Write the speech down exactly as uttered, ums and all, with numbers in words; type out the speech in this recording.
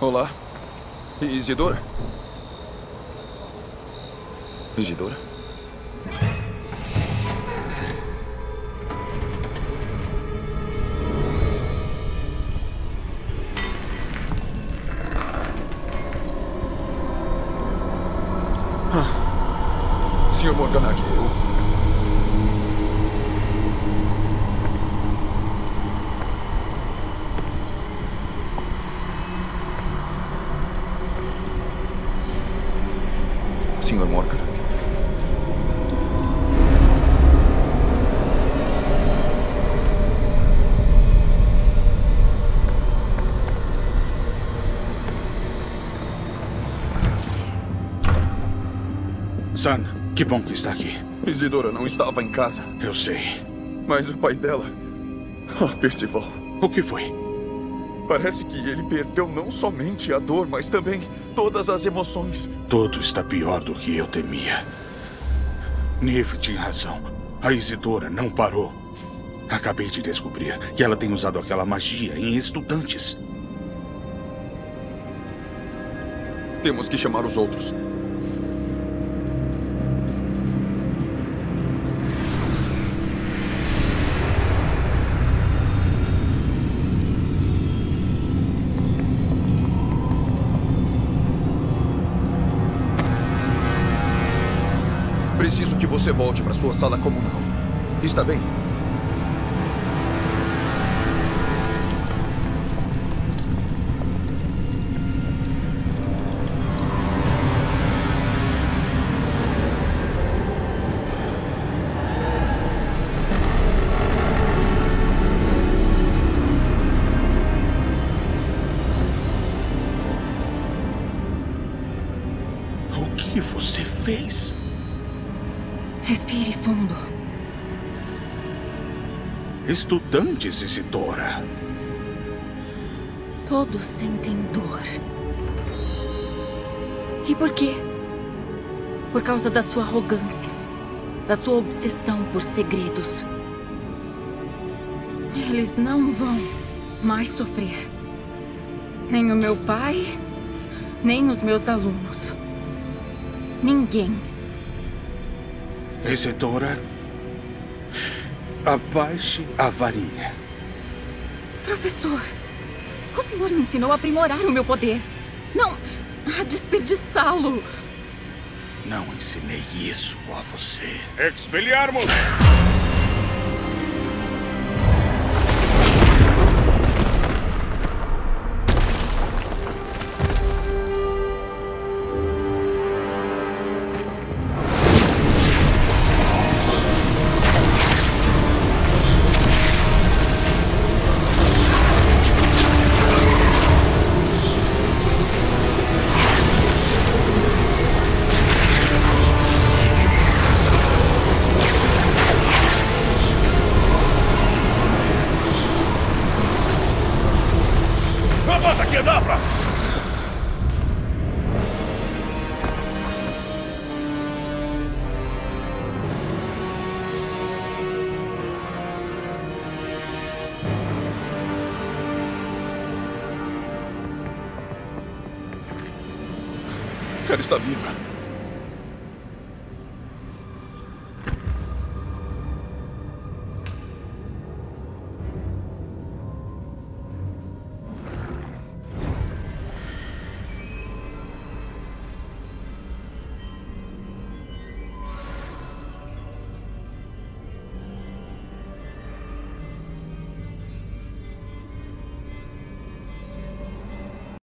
Olá. Isidora? Isidora? Ah. senhor Morganag, eu... senhor Morgan. San, que bom que está aqui. Isidora não estava em casa. Eu sei. Mas o pai dela... Oh, Percival. O que foi? Parece que ele perdeu não somente a dor, mas também todas as emoções. Tudo está pior do que eu temia. Neve tinha razão. A Isidora não parou. Acabei de descobrir que ela tem usado aquela magia em estudantes. Temos que chamar os outros. Preciso que você volte para sua sala comunal. Está bem? O que você fez? Respire fundo. Estudantes, Isidora. Todos sentem dor. E por quê? Por causa da sua arrogância, da sua obsessão por segredos. Eles não vão mais sofrer. Nem o meu pai, nem os meus alunos. Ninguém. Isidora, abaixe a varinha. Professor, o senhor me ensinou a aprimorar o meu poder, não a desperdiçá-lo. Não ensinei isso a você. Expelliarmus! Levanta, Kedavra! Ela está viva.